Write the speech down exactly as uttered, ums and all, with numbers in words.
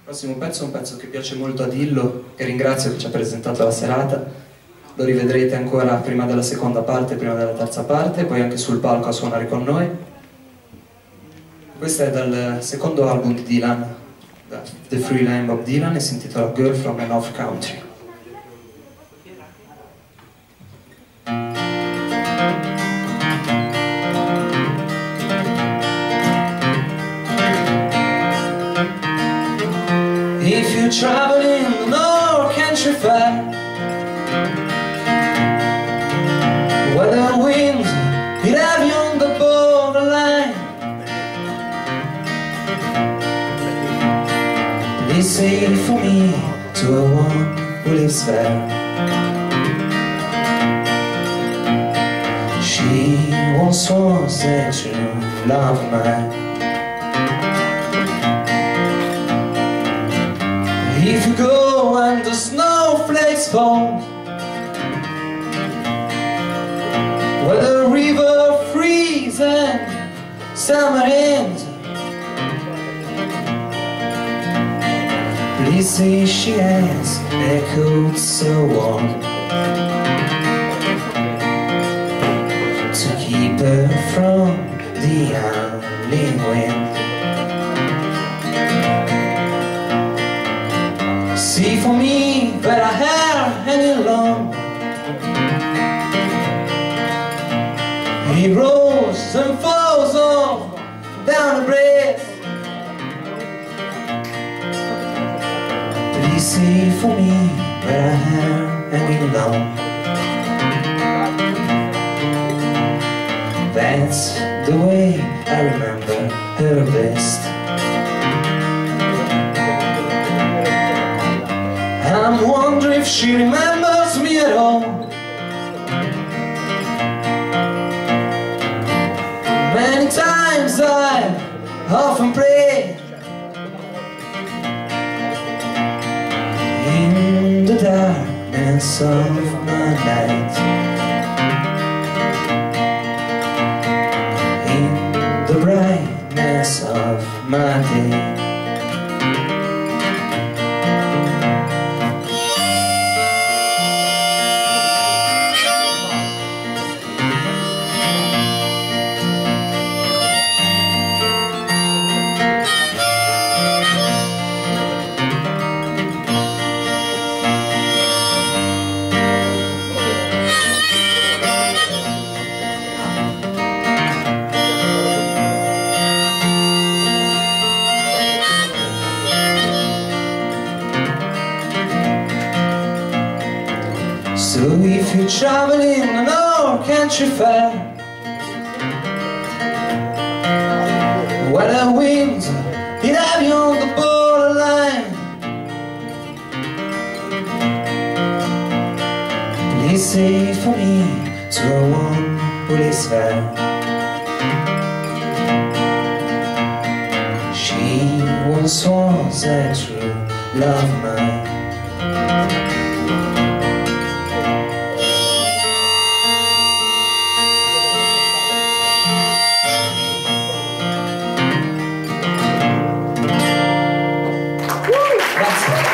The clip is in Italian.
prossimo pezzo è un pezzo che piace molto a Dillo, che ringrazio che ci ha presentato la serata. Lo rivedrete ancora prima della seconda parte, prima della terza parte, poi anche sul palco a suonare con noi. Questo è dal secondo album di Dylan, The Free Lamb of Dylan, e si intitola Girl from the North Country. If you travel in the North Country Fair, where the winds hit have you on the borderline, please say for me to a one who lives there. She once was a true love of mine. If you go and the snowflakes fall, where the river freezes and summer ends, please say she has echoed so warm to keep her from the howling wind. See for me that her hair hanging long, he rolls and falls off down the breast. Please see for me that her hair hanging long. That's the way I remember her best. I'm wondering if she remembers me at all. Many times I often pray in the darkness of my night, in the brightness of my day. So if you're traveling in the North Country Fair, where the winds hit have you on the borderline, please say for me to a one who lives there. She once was a true love of mine. Grazie.